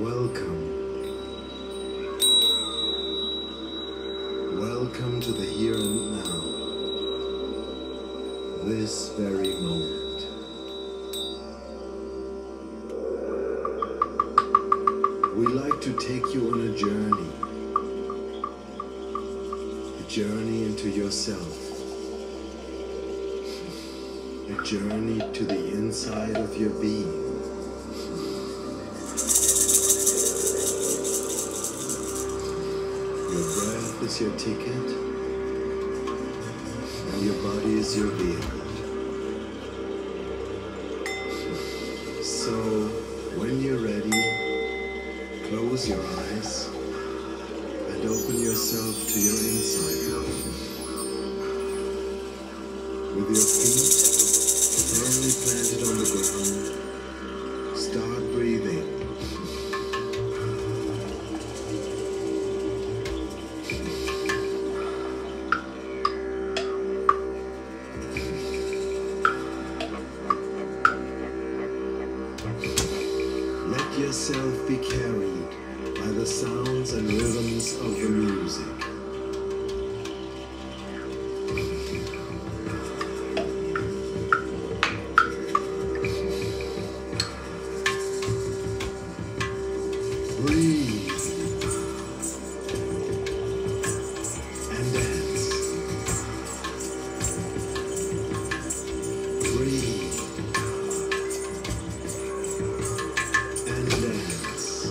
Welcome. Welcome to the here and now. This very moment. We like to take you on a journey. A journey into yourself. A journey to the inside of your being. Your breath is your ticket, and your body is your vehicle. So, when you're ready, close your eyes and open yourself to your inside. With your feet firmly planted on the ground, start breathing. Let yourself be carried by the sounds and rhythms of the music. Breathe and dance. Breathe and dance.